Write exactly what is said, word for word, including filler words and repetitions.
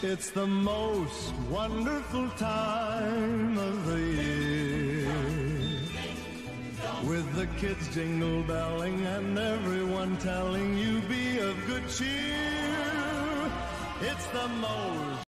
It's the most wonderful time of the year, with the kids jingle belling and everyone telling you be of good cheer. It's the most